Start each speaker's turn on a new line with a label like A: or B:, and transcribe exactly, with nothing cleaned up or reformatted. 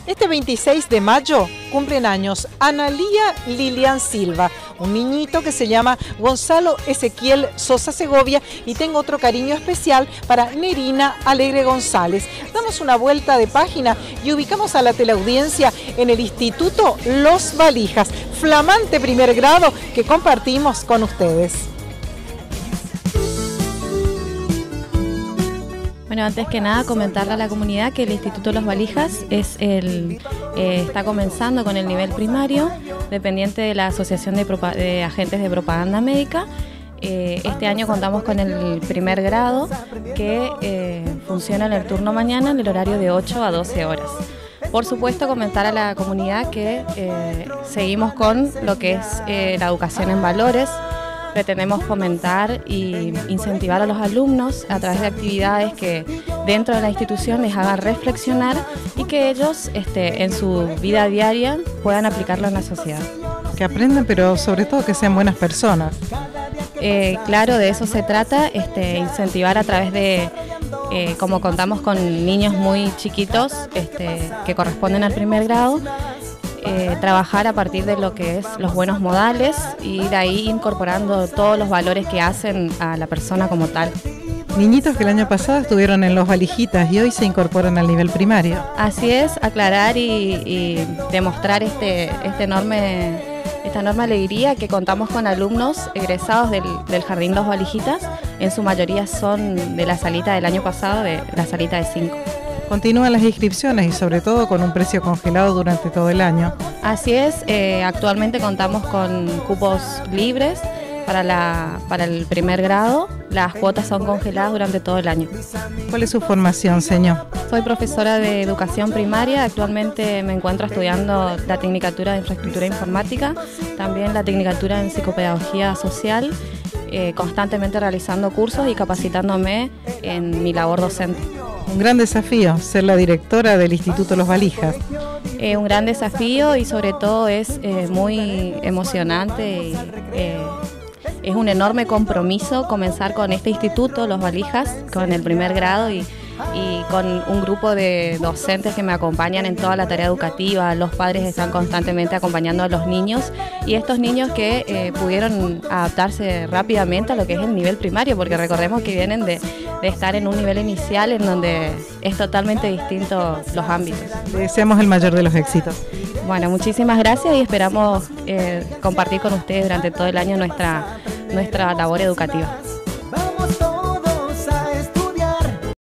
A: Este veintiséis de mayo cumplen años Analía Lilian Silva, un niñito que se llama Gonzalo Ezequiel Sosa Segovia, y tengo otro cariño especial para Nerina Alegre González. Damos una vuelta de página y ubicamos a la teleaudiencia en el Instituto Los Valijas, flamante primer grado que compartimos con ustedes.
B: Bueno, antes que nada comentarle a la comunidad que el Instituto Los Valijas es el, eh, está comenzando con el nivel primario, dependiente de la Asociación de, de Agentes de Propaganda Médica. Eh, este año contamos con el primer grado que eh, funciona en el turno mañana en el horario de ocho a doce horas. Por supuesto, comentar a la comunidad que eh, seguimos con lo que es eh, la educación en valores. Pretendemos fomentar e incentivar a los alumnos a través de actividades que dentro de la institución les hagan reflexionar y que ellos este, en su vida diaria puedan aplicarlo en la sociedad.
A: Que aprendan, pero sobre todo que sean buenas personas.
B: Eh, claro, de eso se trata, este, incentivar a través de, eh, como contamos con niños muy chiquitos este, que corresponden al primer grado, Eh, trabajar a partir de lo que es los buenos modales y de ahí incorporando todos los valores que hacen a la persona como tal.
A: Niñitos que el año pasado estuvieron en Los Valijitas y hoy se incorporan al nivel primario.
B: Así es, aclarar y, y demostrar este, este enorme, esta enorme alegría que contamos con alumnos egresados del, del Jardín Los Valijitas. En su mayoría son de la salita del año pasado, de la salita de cinco.
A: Continúan las inscripciones y sobre todo con un precio congelado durante todo el año.
B: Así es, eh, actualmente contamos con cupos libres para, la, para el primer grado. Las cuotas son congeladas durante todo el año.
A: ¿Cuál es su formación, señor?
B: Soy profesora de educación primaria, actualmente me encuentro estudiando la Tecnicatura de Infraestructura Informática, también la Tecnicatura en Psicopedagogía Social, eh, constantemente realizando cursos y capacitándome en mi labor docente.
A: Un gran desafío ser la directora del Instituto Los Valijas.
B: Eh, un gran desafío y sobre todo es eh, muy emocionante y eh, es un enorme compromiso comenzar con este instituto, Los Valijas, con el primer grado y, y con un grupo de docentes que me acompañan en toda la tarea educativa. Los padres están constantemente acompañando a los niños y estos niños que eh, pudieron adaptarse rápidamente a lo que es el nivel primario, porque recordemos que vienen de, de estar en un nivel inicial en donde es totalmente distinto los ámbitos.
A: Le deseamos el mayor de los éxitos.
B: Bueno, muchísimas gracias y esperamos eh, compartir con ustedes durante todo el año nuestra, nuestra labor educativa.